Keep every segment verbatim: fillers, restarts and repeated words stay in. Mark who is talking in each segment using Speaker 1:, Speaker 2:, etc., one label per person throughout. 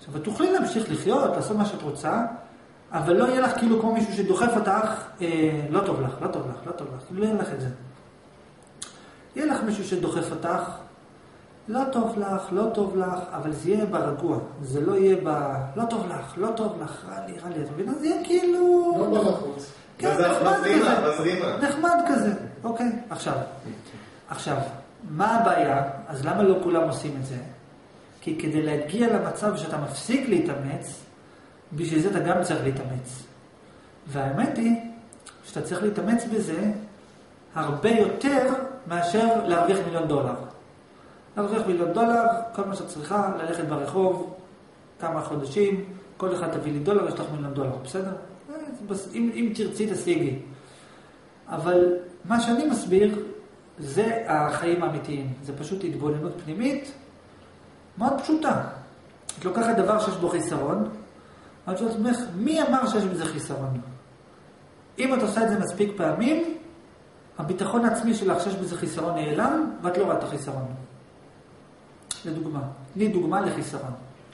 Speaker 1: עכשיו, תוכלי להמשיך לחיות, לעשות מה שאת רוצה, אבל לא יהיה לך כאילו כמו מישהו שדוחף אותך, אה, לא טוב לך, לא טוב לך, לא טוב לך, לא יהיה לך את זה. יהיה לך מישהו שדוחף אותך, לא טוב לך, לא טוב לך, אבל זה יהיה ברגוע, זה לא יהיה ב... לא טוב לך, לא טוב לך, רע לי, רע לי, אתה מבין? זה יהיה כאילו...
Speaker 2: לא בחוץ.
Speaker 1: כן, נחמד כזה, נחמד כזה, אוקיי, עכשיו, עכשיו, מה הבעיה? אז למה לא כולם עושים את זה? כי כדי להגיע למצב שאתה מפסיק להתאמץ, בשביל זה אתה גם צריך להתאמץ. והאמת היא שאתה צריך להתאמץ בזה הרבה יותר מאשר להרוויח מיליון דולר. להרוויח מיליון דולר, כל מה שאת צריכה, ללכת ברחוב, כמה חודשים, כל אחד תביא לי דולר, יש לך מיליון דולר, בסדר? אם, אם תרצי תשיגי. אבל מה שאני מסביר, זה החיים האמיתיים. זה פשוט התבוננות פנימית, מאוד פשוטה. את לוקחת דבר שיש בו חיסרון, ואת שואלת לך, מי אמר שיש בזה חיסרון? אם את עושה את זה מספיק פעמים, הביטחון העצמי שלך שיש בזה חיסרון נעלם, ואת לא רואה את החיסרון. לדוגמה, לי דוגמה לחיסרון.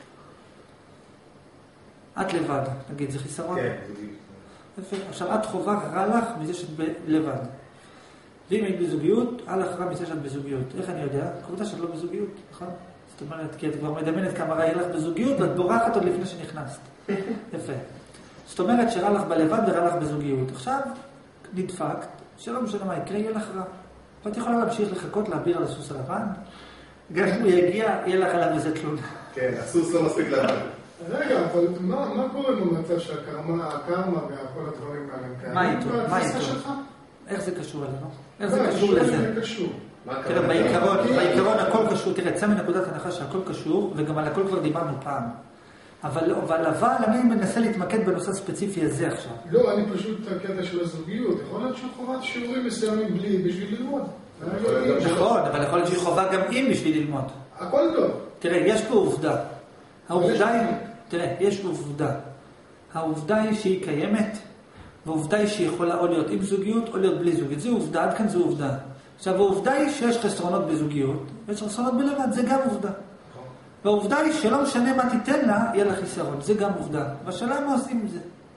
Speaker 1: את לבד, נגיד, זה חיסרון?
Speaker 3: כן.
Speaker 1: יפה. עכשיו, את חובה רע לך מזה שאת לבד. ואם היית בזוגיות, רע לך רע מזה שאת בזוגיות. איך אני יודע? קבוצה שאת לא בזוגיות, נכון? זאת אומרת, כי את כבר מדמיינת כמה רע יהיה לך בזוגיות, ואת בורחת עוד לפני שנכנסת. יפה. זאת אומרת שרע לך בלבד ורע לך בזוגיות. עכשיו, נדפקת, שלא משנה מה יקרה, יהיה לך רע. ואת יכולה להמשיך לחכות, להעביר על הסוס הלבן, גם אם הוא יגיע, יהיה לך עליו איזה תלונה.
Speaker 3: כן, הסוס לא מספיק לבן.
Speaker 2: רגע, אבל מה, מה קורה במצב שהקרמה, הקרמה וכל הדברים האלה?
Speaker 1: מה איתו? מה איתו? איך זה קשור אלינו? איך זה
Speaker 2: לא,
Speaker 1: קשור לזה?
Speaker 2: זה קשור.
Speaker 1: תראה, בעיקרון, בעיקרון הכל קשור, תראה, צא מנקודת הנחה שהכל קשור, וגם על הכל כבר דיברנו פעם. אבל, אבל, אבל אני מנסה להתמקד בנושא הספציפי הזה עכשיו.
Speaker 2: לא, אני פשוט הקטע של הזוגיות. יכול להיות שחובת שיעורים מסוימים בלי, בשביל ללמוד.
Speaker 1: נכון, אבל יכול להיות שהיא חובה גם אם בשביל ללמוד.
Speaker 2: הכל טוב.
Speaker 1: תראה, יש פה עובדה. העובדה היא, תראה, יש עובדה. העובדה היא שהיא קיימת, והעובדה היא שהיא יכולה או להיות עם זוגיות או להיות בלי זוגיות. זה עובדה, עד כאן זו עובדה. עכשיו, העובדה היא שיש חסרונות בזוגיות, ויש חסרונות בלבד, זה גם עובדה. והעובדה היא שלא משנה מה תיתן לה, יהיה לה חיסרון. זה גם עובדה. והשאלה מה עושים עם זה?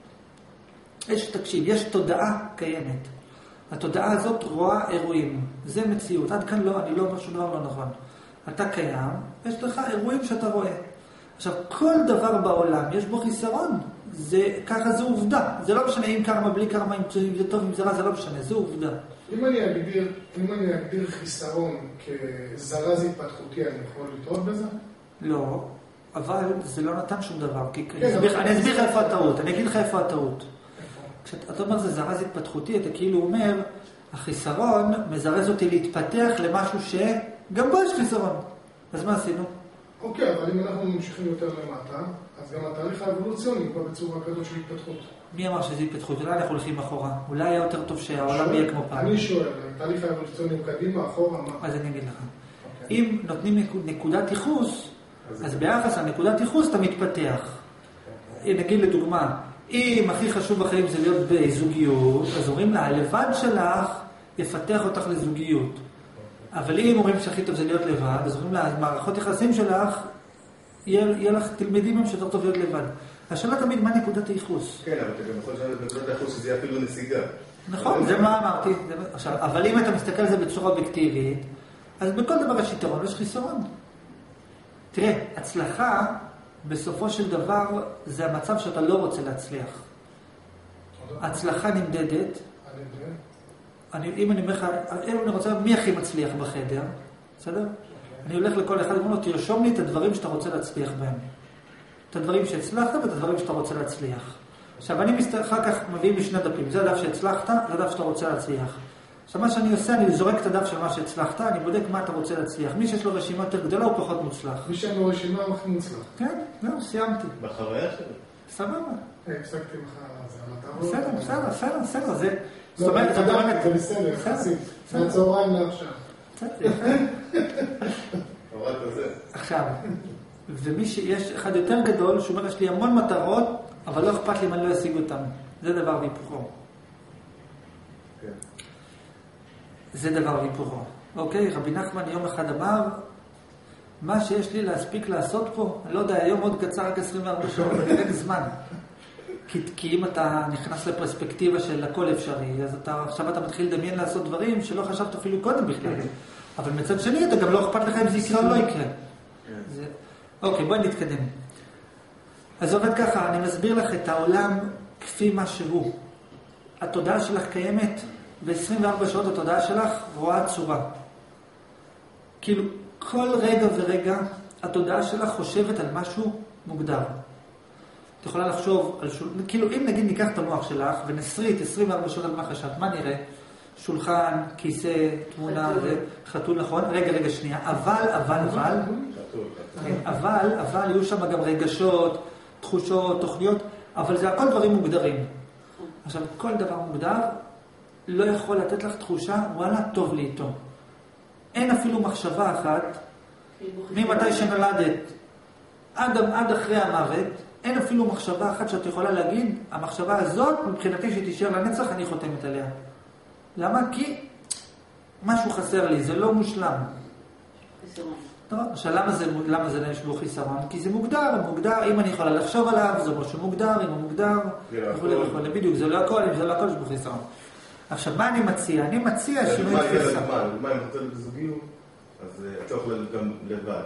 Speaker 1: יש, תקשיב, יש תודעה קיימת. התודעה הזאת רואה אירועים. זה מציאות. עד כאן לא, אני לא אומר שום דבר לא נכון. אתה קיים, יש לך אירועים שאתה רואה. עכשיו, כל דבר בעולם יש בו חיסרון. זה, ככה זה עובדה. זה לא משנה אם קרמה, בלי קרמה, אם זה טוב, אם זה רע, זה לא משנה. זה עובדה.
Speaker 2: אם אני אגדיר, אם אני אגדיר חיסרון כזרז התפתחותי, אני יכול לטעות בזה?
Speaker 1: לא, אבל זה לא נתן שום דבר. אני אסביר לך איפה הטעות. אני אגיד לך איפה הטעות. כשאתה אומר זה זרז התפתחותי, אתה כאילו אומר, החיסרון מזרז אותי להתפתח למשהו שגם בו יש חיסרון. אז מה עשינו?
Speaker 2: אוקיי, אבל אם אנחנו ממשיכים יותר למטה, אז גם התהליך האבולוציוני הוא בצורה כזו של התפתחות.
Speaker 1: מי אמר שזה התפתחות? אולי אנחנו הולכים אחורה. אולי היה יותר טוב שהעולם יהיה כמו פעם.
Speaker 2: אני שואל, התהליך האבולוציוני הוא קדימה, אחורה, מה?
Speaker 1: אז אני אגיד לך. אם נותנים נקודת ייחוס, אז ביחס לנקודת ייחוס אתה מתפתח. נגיד לדוגמה, אם הכי חשוב בחיים זה להיות בזוגיות, אז אומרים לה, הלבד שלך יפתח אותך לזוגיות. אבל אם אומרים שהכי טוב זה להיות לבד, אז אומרים לה, מערכות יחסים שלך, יהיה, יהיה לך תלמדי מהם שיותר טוב להיות לבד. השאלה תמיד, מה נקודת הייחוס?
Speaker 3: כן, אבל אתה גם יכול לשאול את נקודת הייחוס שזה אפילו נסיגה.
Speaker 1: נכון, זה מה אמרתי. עכשיו, אבל אם אתה מסתכל על זה בצורה אובייקטיבית, אז בכל דבר יש יתרון, יש חיסרון. תראה, הצלחה, בסופו של דבר, זה המצב שאתה לא רוצה להצליח. הצלחה נמדדת. אני, אם אני אומר לך, אם אני רוצה, מי הכי מצליח בחדר? בסדר? אני הולך לכל אחד ואומר לו, תרשום לי את הדברים שאתה רוצה להצליח בהם. את הדברים שהצלחת ואת הדברים שאתה רוצה להצליח. עכשיו, אני מסתכל, אחר כך מביאים משני דפים. זה הדף שהצלחת, זה הדף שאתה רוצה להצליח. עכשיו, מה שאני עושה, אני זורק את הדף של מה שהצלחת, אני בודק מה אתה רוצה להצליח. מי שיש לו רשימה יותר גדולה, הוא פחות מוצלח.
Speaker 2: מי שיש לו רשימה, הוא הכי מוצלח.
Speaker 1: כן, זהו, סיימתי.
Speaker 3: בחוויה שלי.
Speaker 1: סבבה.
Speaker 2: הפסקתי לך, זה המטרות.
Speaker 1: בסדר, בסדר, בסדר, בסדר, זה...
Speaker 2: זאת אומרת, זה בסדר, חצי. מהצהריים לעכשיו.
Speaker 1: עכשיו, ומי שיש אחד יותר גדול, שהוא אומר, יש לי המון מטרות, אבל לא אכפת לי אם אני לא אשיג אותם. זה דבר והיפוכו. זה דבר והיפוכו. אוקיי, רבי נחמן יום אחד אמר, מה שיש לי להספיק לעשות פה, אני לא יודע, היום עוד קצר, רק עשרים וארבע שעות, אין זמן. כי, כי אם אתה נכנס לפרספקטיבה של הכל אפשרי, אז אתה, עכשיו אתה מתחיל לדמיין לעשות דברים שלא חשבת אפילו קודם בכלל. אבל מצד שני, אתה גם לא אכפת לך אם זה יקרה או לא יקרה. זה... אוקיי, בואי נתקדם. אז עובד ככה, אני מסביר לך את העולם כפי מה שהוא. התודעה שלך קיימת, ב-עשרים וארבע שעות התודעה שלך רואה צורה. כאילו, כל רגע ורגע התודעה שלך חושבת על משהו מוגדר. את יכולה לחשוב על שול... כאילו, אם נגיד ניקח את המוח שלך ונסריט עשרים וארבע שעות על מה חשבת, מה נראה? שולחן, כיסא, תמונה, זה, חתול, נכון? רגע, רגע, שנייה. אבל, אבל, אבל, אבל, אבל, יהיו שם גם רגשות, תחושות, תוכניות, אבל זה הכל דברים מוגדרים. עכשיו, כל דבר מוגדר לא יכול לתת לך תחושה, וואלה, טוב לי איתו. אין אפילו מחשבה אחת, ממתי שנולדת, עד, עד אחרי המוות, אין אפילו מחשבה אחת שאת יכולה להגיד, המחשבה הזאת, מבחינתי שהיא תישאר לנצח, אני חותמת עליה. למה? כי משהו חסר לי, זה לא מושלם.
Speaker 4: חיסרון.
Speaker 1: טוב, עכשיו למה זה, למה זה יש בו חיסרון? כי זה מוגדר, מוגדר, אם אני יכולה לחשוב עליו, זה משהו מוגדר, אם הוא מוגדר, וכו' וכו', בדיוק, זה לא הכל, אם זה לא הכל, יש בו חיסרון. עכשיו, מה אני מציע? אני מציע שינוי תפיסה.
Speaker 3: מה, אם אתה בזוגיות, אז אתה יכול גם לבד.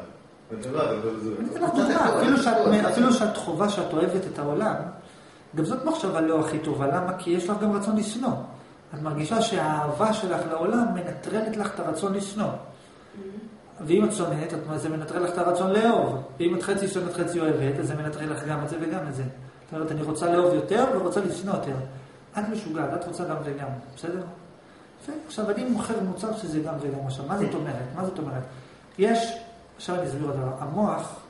Speaker 1: אפילו שאת חובה שאת אוהבת את העולם, גם זאת מחשבה לא הכי טובה. למה? כי יש לך גם רצון לשנוא. את מרגישה שהאהבה שלך לעולם מנטרלת לך את הרצון לשנוא. ואם את שונאת, זה מנטרל לך את הרצון לאהוב. ואם את חצי שונאת חצי אוהבת, אז זה מנטרל לך גם את זה וגם את זה. זאת אומרת, אני רוצה לאהוב יותר ורוצה לשנוא יותר. את משוגעת, את רוצה גם וגם, בסדר? עכשיו, אני מוכר מוצר שזה גם וגם. עכשיו, מה זאת אומרת? מה זאת אומרת? יש, עכשיו אני אסביר אותה, המוח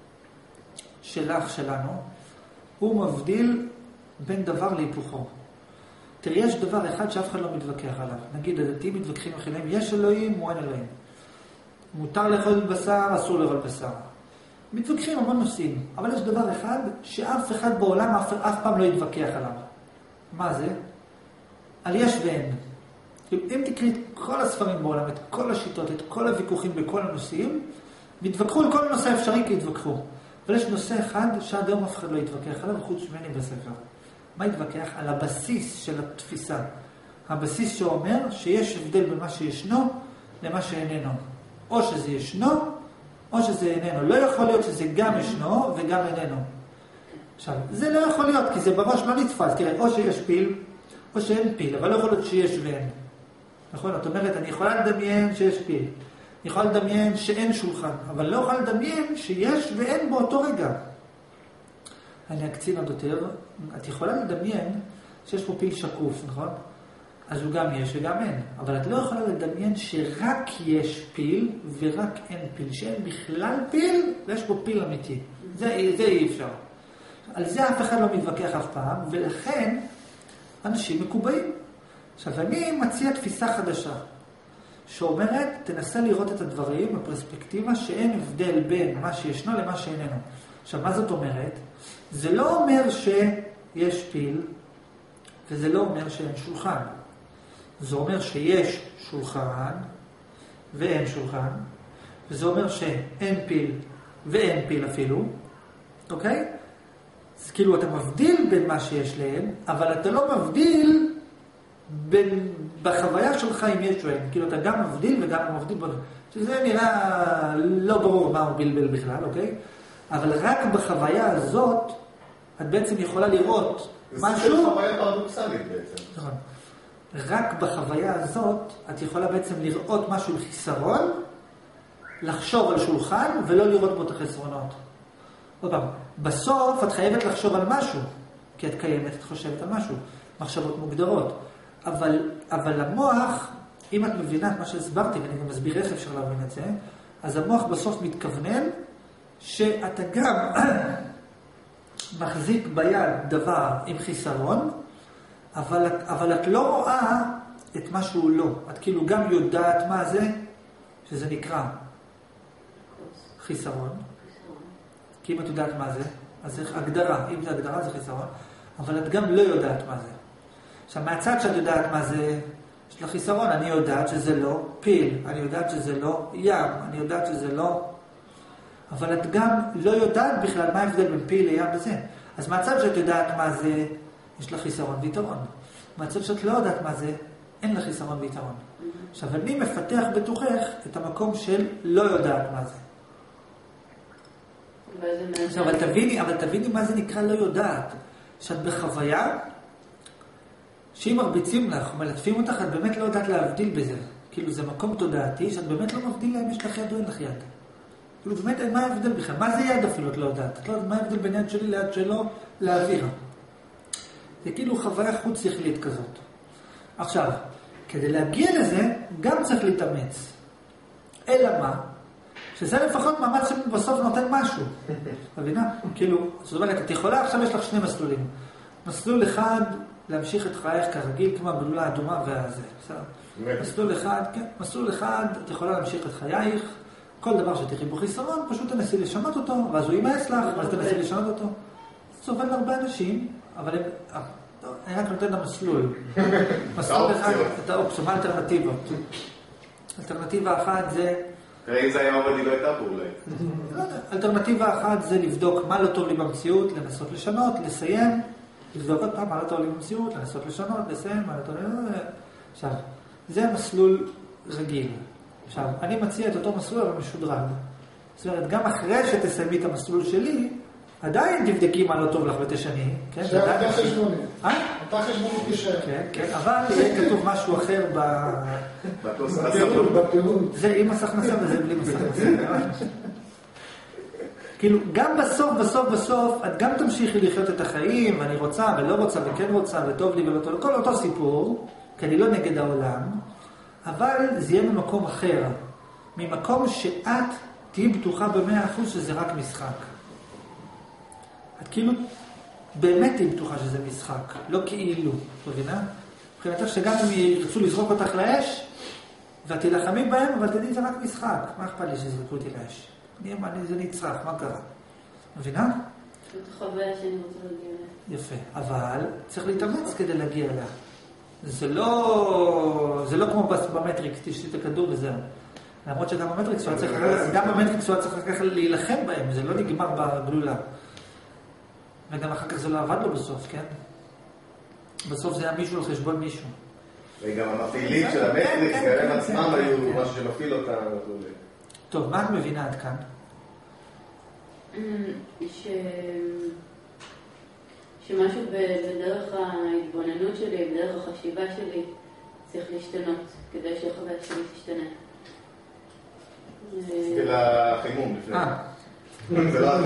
Speaker 1: שלך, שלנו, הוא מבדיל בין דבר להיפוכו. תראי, יש דבר אחד שאף אחד לא מתווכח עליו. נגיד, הדתיים מתווכחים אחרים, יש אלוהים או אין אלוהים. מותר לאכול בשר, אסור לאכול בשר. מתווכחים המון נושאים, אבל יש דבר אחד שאף אחד בעולם אף, אף פעם לא יתווכח עליו. מה זה? על יש ואין. אם תקריא את כל הספרים בעולם, את כל השיטות, את כל הוויכוחים בכל הנושאים, מתווכחו על כל נושא אפשרי כי יתווכחו. אבל יש נושא אחד שעד היום אף אחד לא יתווכח עליו, חוץ ממני בספר. מה יתווכח? על הבסיס של התפיסה. הבסיס שאומר שיש הבדל בין מה שישנו למה שאיננו. או שזה ישנו, או שזה איננו. לא יכול להיות שזה גם ישנו וגם איננו. עכשיו, זה לא יכול להיות, כי זה בראש לא נתפס. תראה, או שיש פיל, או שאין פיל, אבל לא יכול להיות שיש ואין. נכון? את אומרת, אני יכולה לדמיין שיש פיל. אני יכולה לדמיין שאין שולחן, אבל לא יכולה לדמיין שיש ואין באותו רגע. אני אקצין עוד יותר. את יכולה לדמיין שיש פה פיל שקוף, נכון? אז הוא גם יש וגם אין. אבל את לא יכולה לדמיין שרק יש פיל ורק אין פיל. שאין בכלל פיל ויש פה פיל אמיתי. זה, זה אי אפשר. על זה אף אחד לא מתווכח אף פעם, ולכן אנשים מקובעים. עכשיו, אני מציע תפיסה חדשה, שאומרת, תנסה לראות את הדברים בפרספקטיבה שאין הבדל בין מה שישנו למה שאיננו. עכשיו, מה זאת אומרת? זה לא אומר שיש פיל, וזה לא אומר שאין שולחן. זה אומר שיש שולחן, ואין שולחן, וזה אומר שאין פיל, ואין פיל אפילו, אוקיי? אז כאילו אתה מבדיל בין מה שיש להם, אבל אתה לא מבדיל בין, בחוויה שלך אם יש או אין. כאילו אתה גם מבדיל וגם מבדיל, שזה נראה לא ברור מה הוא בלבל בכלל, אוקיי? אבל רק בחוויה הזאת, את בעצם יכולה לראות משהו...
Speaker 3: זה חוויה פרדוקסלית בעצם.
Speaker 1: נכון. רק בחוויה הזאת, את יכולה בעצם לראות משהו עם חיסרון, לחשוב על שולחן ולא לראות בו את החסרונות. עוד פעם, בסוף את חייבת לחשוב על משהו, כי את קיימת, את חושבת על משהו, מחשבות מוגדרות. אבל, אבל המוח, אם את מבינה את מה שהסברתי, ואני גם מסביר איך אפשר להבין את זה, אז המוח בסוף מתכוונן שאתה גם מחזיק ביד דבר עם חיסרון, אבל, אבל את לא רואה את מה שהוא לא. את כאילו גם יודעת מה זה, שזה נקרא חיסרון. כי אם את יודעת מה זה, אז זה הגדרה. אם זה הגדרה זה חיסרון. אבל את גם לא יודעת מה זה. עכשיו, מהצד שאת יודעת מה זה, יש לך חיסרון. אני יודעת שזה לא פיל. אני יודעת שזה לא ים. אני יודעת שזה לא אבל את גם לא יודעת בכלל מה ההבדל בין פי לים וזה. אז מהצד שאת יודעת מה זה, יש לך חיסרון ויתרון. מהצד שאת לא יודעת מה זה, אין לך חיסרון ויתרון. עכשיו, אני מפתח בתוכך את המקום של לא יודעת מה זה. עכשיו, אבל תביני, אבל תביני מה זה נקרא לא יודעת. שאת בחוויה, שאם מרביצים לך, מלטפים אותך, את באמת לא יודעת להבדיל בזה. כאילו, זה מקום תודעתי, שאת באמת לא מבדיל להם, יש לך יד או אין לך יד. כאילו, באמת, מה ההבדל בכלל? מה זה יד אפילו, את לא יודעת? את לא יודעת מה ההבדל בין יד שלי ליד שלו לאוויר. זה כאילו חוויה חוץ שכלית כזאת. עכשיו, כדי להגיע לזה, גם צריך להתאמץ. אלא מה? שזה לפחות מאמץ שבסוף נותן משהו. מבינה? כאילו, זאת אומרת, את יכולה, עכשיו יש לך שני מסלולים. מסלול אחד, להמשיך את חייך כרגיל, כמו הגלולה האדומה והזה. מסלול אחד, כן, מסלול אחד, את יכולה להמשיך את חייך, כל דבר שתחי בו חיסרון, פשוט תנסי לשנות אותו, ואז הוא יימאס לך, ואז תנסי לשנות אותו. זה עובד להרבה אנשים, אבל הם... אני רק נותן את המסלול. מסלול אחד, את האופציה, מה האלטרנטיבות? אלטרנטיבה אחת זה...
Speaker 3: אם זה היה עובד, היא לא הייתה פה אולי.
Speaker 1: אלטרנטיבה אחת זה לבדוק מה לא טוב לי במציאות, לנסות לשנות, לסיים, לבדוק עוד פעם מה לא טוב לי במציאות, לנסות לשנות, לסיים, מה לא טוב לי... עכשיו, זה מסלול רגיל. עכשיו, אני מציע את אותו מסלול אבל משודרג. זאת אומרת, גם אחרי שתסיימי את המסלול שלי, עדיין תבדקי מה לא טוב לך ותשני.
Speaker 2: שאתה חשבונית.
Speaker 1: אה?
Speaker 2: אתה חשבונית תשאר.
Speaker 1: כן, כן, אבל יהיה כתוב משהו אחר
Speaker 2: בפירוט.
Speaker 1: זה עם מסך נסה וזה בלי מסך נסה. כאילו, גם בסוף, בסוף, בסוף, את גם תמשיכי לחיות את החיים, ואני רוצה ולא רוצה וכן רוצה, וטוב לי ולא טוב, כל אותו סיפור, כי אני לא נגד העולם, אבל זה יהיה ממקום אחר. ממקום שאת תהיי בטוחה במאה אחוז שזה רק משחק. את כאילו באמת תהיי בטוחה שזה משחק, לא כאילו, את מבינה? מבחינתך שגם אם ירצו לזרוק אותך לאש, ואת תילחמי בהם, אבל תדעי זה רק משחק. מה אכפת לי שזרקו אותי לאש? אני אמרתי, זה נצרח, מה קרה? מבינה?
Speaker 4: זאת חוויה שאני רוצה להגיע אליה.
Speaker 1: יפה, אבל צריך להתאמץ כדי להגיע אליה. זה לא, זה לא כמו במטריקס, תשתית הכדור וזהו. למרות שגם במטריקס הוא צריך, גם במטריקס הוא צריך לקחת להילחם בהם, זה לא נגמר בגלולה. וגם אחר כך זה לא עבד לו בסוף, כן? בסוף זה היה מישהו על חשבון מישהו.
Speaker 3: וגם המפעילים של המטריקס, גם הם עצמם היו משהו שמפעיל אותם.
Speaker 1: טוב, מה את מבינה עד כאן?
Speaker 4: ש... שמשהו בדרך ההתבוננות שלי, בדרך החשיבה שלי, צריך להשתנות, כדי שהחוויה שלי תשתנה.
Speaker 3: של החימום לפני.
Speaker 1: אה.
Speaker 3: זה לא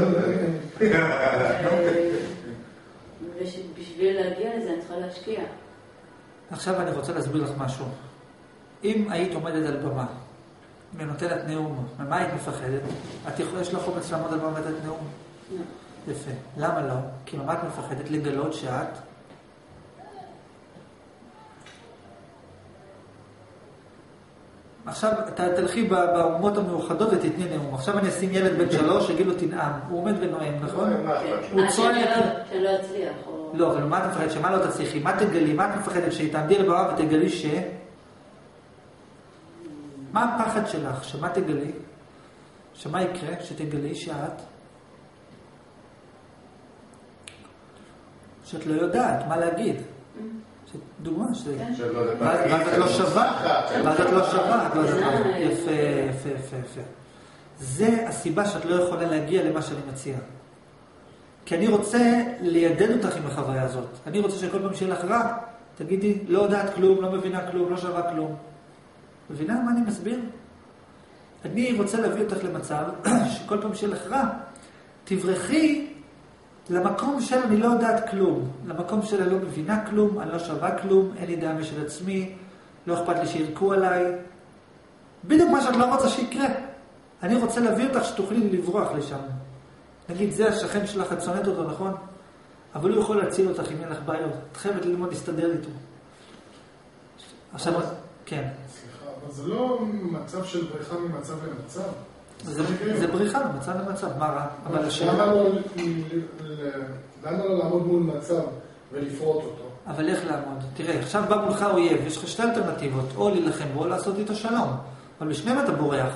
Speaker 4: ובשביל להגיע לזה אני צריכה להשקיע.
Speaker 1: עכשיו אני רוצה להסביר לך משהו. אם היית עומדת על במה ונותנת נאום, ממה היית מפחדת? את יכולה, יש לך אומץ לעמוד על במה ונותנת נאום?
Speaker 4: לא.
Speaker 1: יפה. למה לא? כי ממה את מפחדת לגלות שאת? עכשיו תלכי באומות המאוחדות ותתני נאום. עכשיו אני אשים ילד בן שלוש שיגיד לו תנאם. הוא עומד ונואם, נכון? הוא צועק.
Speaker 4: שלא אצליח.
Speaker 1: לא, אבל מה את מפחדת? שמה לא תצליחי? מה תגלי? מה את מפחדת? שתעמדי על הבמה ותגלי ש... מה הפחד שלך? שמה תגלי? שמה יקרה? שתגלי שאת? שאת לא יודעת מה להגיד. דוגמה ש... ואז את לא שווה. ואז את לא שווה. יפה, יפה, יפה, יפה. זה הסיבה שאת לא יכולה להגיע למה שאני מציע. כי אני רוצה לידד אותך עם החוויה הזאת. אני רוצה שכל פעם שיהיה לך רע, תגידי, לא יודעת כלום, לא מבינה כלום, לא שווה כלום. מבינה מה אני מסביר? אני רוצה להביא אותך למצב שכל פעם שיהיה לך רע, תברחי למקום של אני לא יודעת כלום. למקום של אני לא מבינה כלום, אני לא שווה כלום, אין לי דעה משל עצמי, לא אכפת לי שירקו עליי. בדיוק מה שאת לא רוצה שיקרה. אני רוצה להביא אותך שתוכלי לברוח לשם. נגיד, זה השכן שלך, את שונאת אותו, נכון? אבל הוא יכול להציל אותך אם אין לך בעיות. את חייבת ללמוד להסתדר איתו. עכשיו, כן.
Speaker 2: סליחה, אבל זה לא מצב של בריחה ממצב למצב.
Speaker 1: זה בריחה ממצב למצב, מה רע? אבל השאלה...
Speaker 2: למה לא לעמוד מול מצב ולפרוט אותו?
Speaker 1: אבל איך לעמוד? תראה, עכשיו בא מולך אויב, יש לך שתי אלטרנטיבות, או להילחם בו או לעשות איתו שלום. אבל בשניהם אתה בורח.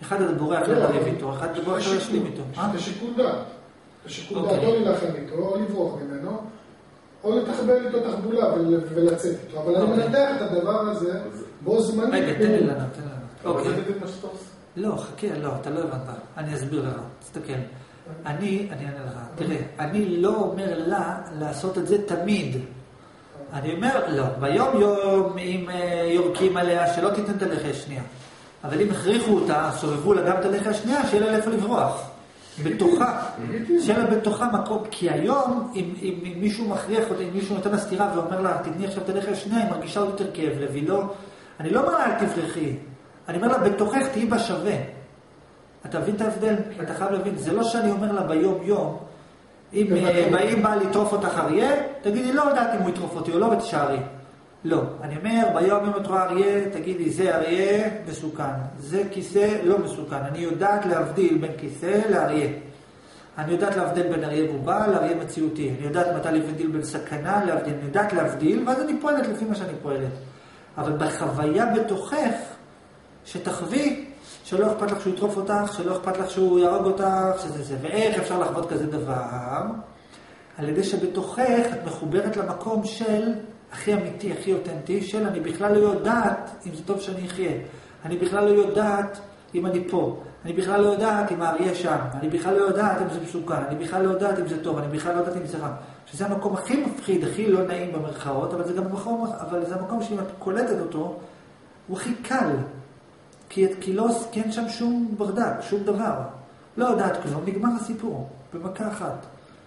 Speaker 1: אחד אתה בורח לריב איתו, אחד אתה בורח להשלים איתו.
Speaker 2: זה שיקול דעת. זה שיקול דעת, או להילחם איתו, או לברוח ממנו, או לתחבל איתו תחבולה ולצאת איתו. אבל אני מנתח את הדבר הזה, בו זמנית.
Speaker 1: רגע, תן לי לנו, תן לנו.
Speaker 3: אבל זה בדיוק מה שאתה עושה.
Speaker 1: לא, חכה, לא, אתה לא הבנת. אני אסביר לך, תסתכל. אני, אני אענה לך, תראה, אני לא אומר לה לעשות את זה תמיד. אני אומר, לא, ביום יום, אם יורקים עליה, שלא תיתן את הלחי השנייה. אבל אם הכריחו אותה, סובבו לה גם את הלחי השנייה, שיהיה לה לאיפה לברוח. בתוכה, שיהיה לה בתוכה מקום. כי היום, אם, אם, אם מישהו מכריח אותה, אם מישהו נותן לה סתירה ואומר לה, תתני עכשיו את הלחי השנייה, היא מרגישה עוד יותר כאב לב, היא לא... אני לא אומר לה, אל תברחי. אני אומר לה, בתוכך תהי בה שווה. אתה מבין את ההבדל? אתה חייב להבין. זה לא שאני אומר לה ביום יום, אם באים בא לטרוף אותך אריה, תגידי, לא יודעת אם הוא יטרוף אותי או לא, ותשארי. לא. אני אומר, ביום אם את רואה אריה, תגידי, זה אריה מסוכן. זה כיסא לא מסוכן. אני יודעת להבדיל בין כיסא לאריה. אני יודעת להבדיל בין אריה בובה לאריה מציאותי. אני יודעת מתי להבדיל בין סכנה להבדיל. אני יודעת להבדיל, ואז אני פועלת לפי מה שאני פועלת. אבל בחוויה בתוכך, שתחווי, שלא אכפת לך שהוא יטרוף אותך, שלא אכפת לך שהוא יהרוג אותך, שזה זה. ואיך אפשר לחוות כזה דבר? על ידי שבתוכך את מחוברת למקום של הכי אמיתי, הכי אותנטי, של אני בכלל לא יודעת אם זה טוב שאני אחיה. אני בכלל לא יודעת אם אני פה. אני בכלל לא יודעת אם האריה שם. אני בכלל לא יודעת אם זה מסוכן. אני בכלל לא יודעת אם זה טוב. אני בכלל לא יודעת אם זה רע. שזה המקום הכי מפחיד, הכי לא נעים במרכאות, אבל זה גם המקום, אבל זה המקום שאם את קולטת אותו, הוא הכי קל. כי, כי לא, כי אין שם שום ברדק, שום דבר. לא יודעת כלום, נגמר הסיפור, במכה אחת.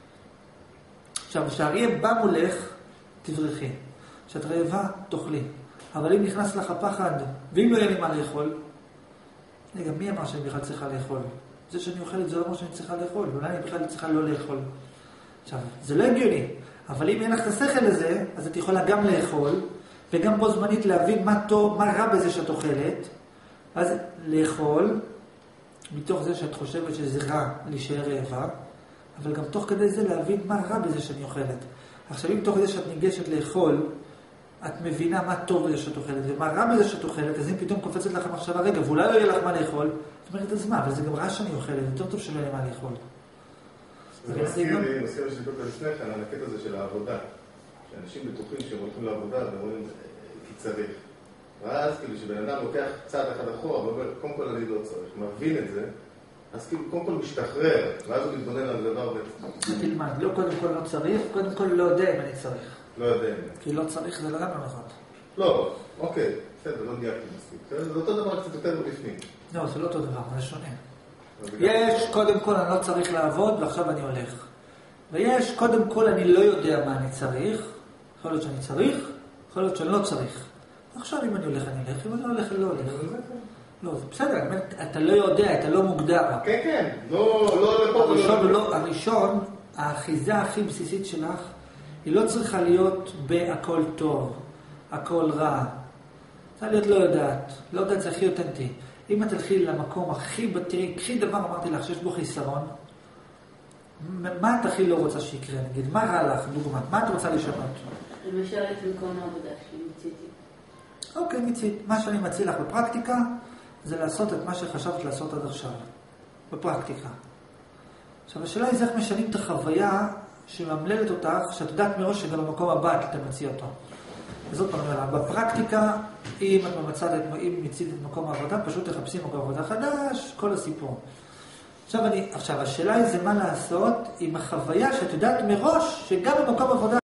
Speaker 1: עכשיו, כשהאריה בא מולך, תברכי. כשאת רעבה, תאכלי. אבל אם נכנס לך הפחד, ואם לא יהיה לי מה לאכול, רגע, מי אמר שאני בכלל צריכה לאכול? זה שאני אוכלת, זה לא אומר שאני צריכה לאכול. אולי אני בכלל צריכה לא לאכול. עכשיו, זה לא הגיוני. אבל אם אין לך את השכל הזה, אז את יכולה גם לאכול, וגם בו זמנית להבין מה טוב, מה רע בזה שאת אוכלת, אז לאכול, מתוך זה שאת חושבת שזה רע להישאר רעבה, אבל גם תוך כדי זה להבין מה רע בזה שאני אוכלת. עכשיו, אם תוך כדי שאת ניגשת לאכול, את מבינה מה טוב בזה שאת אוכלת, ומה רע בזה שאת אוכלת, אז אם פתאום קופצת לך מחשבה, רגע, ואולי לא יהיה לך מה לאכול, את אומרת, אז מה, אבל זה גם רע שאני אוכלת, יותר טוב שלא יהיה מה לאכול.
Speaker 3: זה מזכיר לי, מזכיר לי שדיברת לפני כן, על הקטע הזה של העבודה. שאנשים בטוחים שהם הולכים לעבודה ואומרים, כי צריך. ואז כאילו שבן אדם לוקח צעד אחד אחורה ואומר, קודם כל אני לא צריך, מבין את זה, אז כאילו קודם כל משתחרר, ואז הוא מתבונן על דבר בעצם.
Speaker 1: תלמד, לא קודם כל לא צריך, קודם כל לא יודע אם אני צריך.
Speaker 3: לא יודע אם.
Speaker 1: כי לא צריך זה לגמרי נכון.
Speaker 3: לא, אוקיי, בסדר, לא דייקתי מספיק. זה אותו דבר קצת יותר בפנים.
Speaker 1: לא, זה לא אותו דבר, זה שונה. יש, קודם כל אני לא צריך לעבוד ועכשיו אני הולך. ויש, קודם כל אני לא יודע מה אני צריך, יכול להיות שאני צריך, יכול להיות שאני לא צריך. עכשיו אם אני הולך, אני הולך, אם אני לא הולך, אני לא הולך. לא, זה בסדר, אתה לא יודע, אתה לא מוגדר.
Speaker 3: כן, כן, לא, לא, לא,
Speaker 1: הראשון, לא, הראשון, האחיזה הכי בסיסית שלך, היא לא צריכה להיות בהכל טוב, הכל רע. צריכה להיות לא יודעת, לא יודעת זה הכי אותנטי. אם את תלכי למקום הכי בטרי, קחי דבר, אמרתי לך, שיש בו חיסרון, מה את הכי לא רוצה שיקרה? נגיד, מה רע לך, דוגמה? מה את רוצה לשנות?
Speaker 4: למשל את מקום העבודה שלי, מציתי.
Speaker 1: אוקיי, מצית. מה שאני מציע לך בפרקטיקה, זה לעשות את מה שחשבת לעשות עד עכשיו. בפרקטיקה. עכשיו, השאלה היא איך משנים את החוויה שממללת אותך, שאת יודעת מראש שגם במקום הבא אתה מציע אותו. וזאת פעם, בפרקטיקה, אם את ממצאת, אם מצית את מקום העבודה, פשוט תחפשי מקום עבודה חדש, כל הסיפור. עכשיו, אני, עכשיו, השאלה היא זה מה לעשות עם החוויה שאת יודעת מראש שגם במקום עבודה